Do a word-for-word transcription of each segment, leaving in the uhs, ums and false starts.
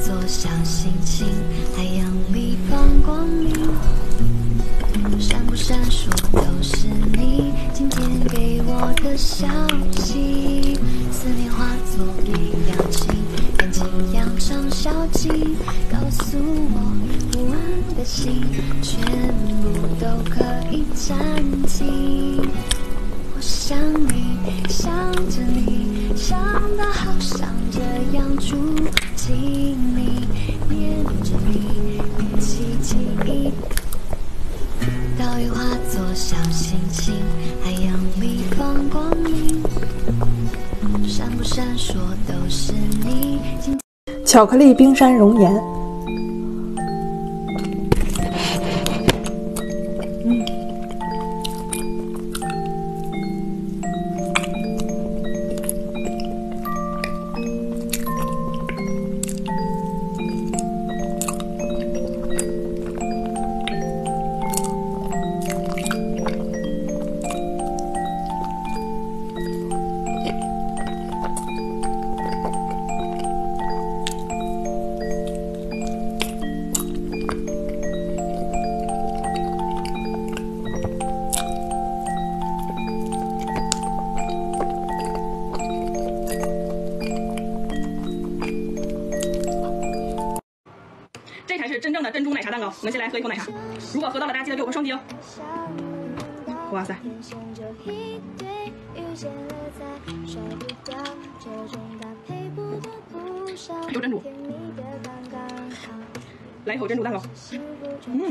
作小心情，海洋里放光明，闪不闪烁都是你今天给我的消息。思念化作一辆情，感情扬长小径，告诉我不安的心全部都可以暂停。我想你，想着你，想得好像这样住进你，念着你，一起记忆。岛屿化作小心情，海洋里放光明，闪不闪烁都是你。 巧克力冰山熔岩，嗯。 这才是真正的珍珠奶茶蛋糕。我们先来喝一口奶茶，如果喝到了，大家记得给我个双击哦。哇塞！有珍珠，来一口珍珠蛋糕。嗯。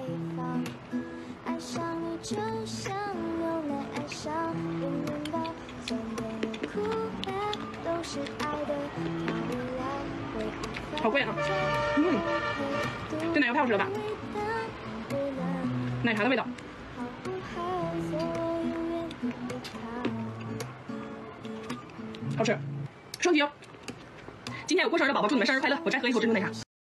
好贵啊！嗯，这奶油太好吃了吧！奶茶的味道。好吃，双击哦！今天有过生日的宝宝，祝你们生日快乐！我再喝一口珍珠奶茶。